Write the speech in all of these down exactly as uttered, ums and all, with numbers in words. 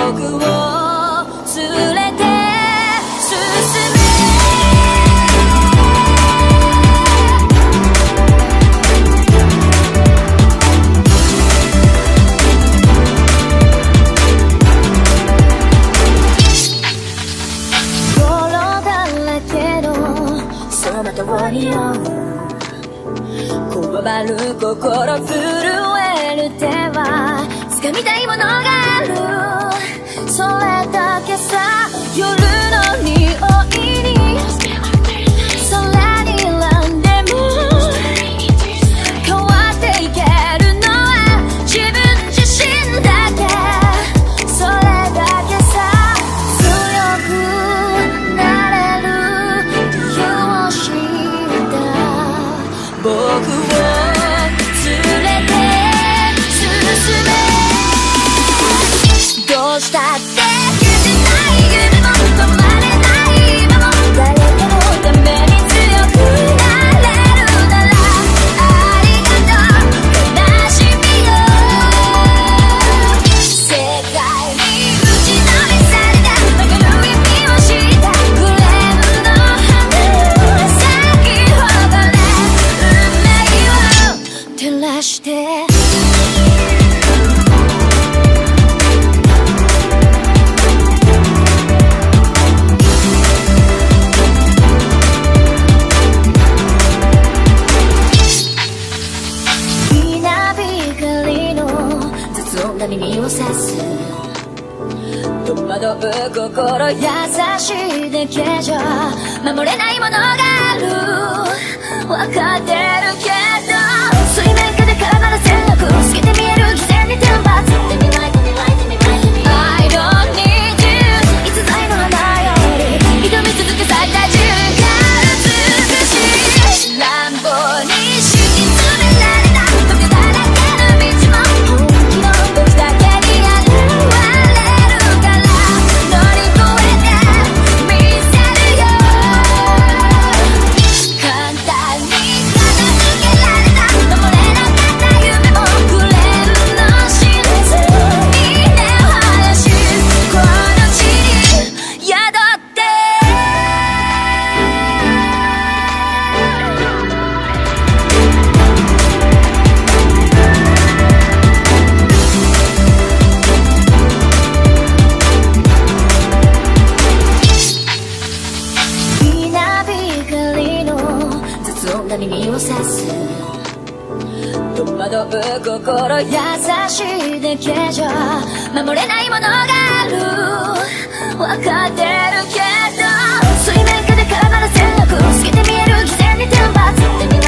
僕を連れて進めこわばる心震える手は掴みたいものがあるそれだけさ夜の匂いに空に選んでも変わっていけるのは自分自身だけそれだけさ強くなれる理由を知った僕を連れて進めどうしたって消せない夢も止まれない今も誰かのために強くなれるならありがとう悲しみよ世界に打ちのめされた曲がる意味を知ったグレーの花咲き誇れ照らして耳を刺す戸惑う心優しいだけじゃ守れないものがある分かってるけど水面下で絡まる戦略透けて見える偽善に天罰 I don't need you 逸材の花より挑み続け咲いた自分が美しい乱暴に敷き詰められた時だらけの道も本気の時だけに現れるから乗り越えてみせるよ簡単に片付けられた登れなかった夢もくれるの知れずに根を張らしこの地に宿って稲光の雑音が耳を刺す戸惑う心優しいだけじゃ守れないものがある分かってるけど水面下で絡まる戦略透けて見える偽善に天罰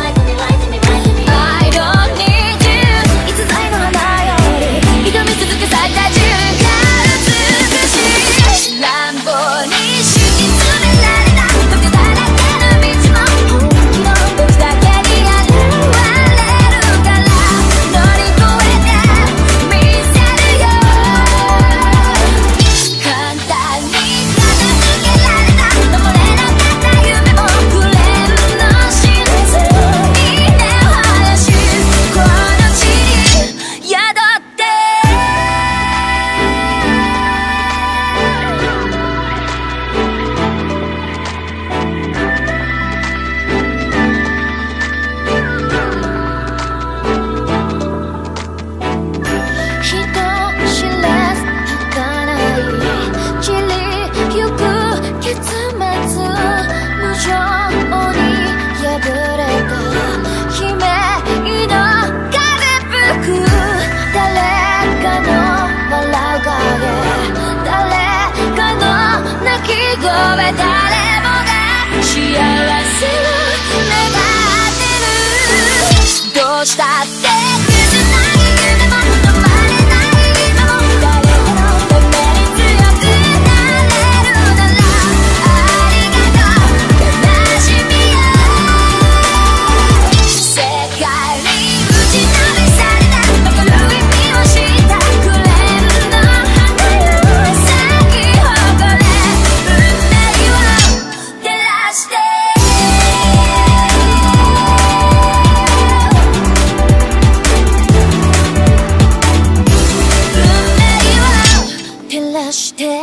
I don't need you 逸材の花より挑み続け咲いた自分が美しい乱暴に敷き詰められた時だらけの道も本気の時だけに現れるから乗り越えてみせるよ簡単に片付けられた登れなかった夢もくれるの知れずに根を張らしこの地に宿って人知れず儚い散りゆく結末無情に破れた悲鳴の風吹く誰かの笑う影誰かの泣き声誰もが幸せを願ってるどうしたって消せない夢も止まれない今も誰かのために強くなれるならありがとう悲しみよ世界に打ちのめされた残る意味を知ったクレームの花よ咲き誇れ運命を照らしてして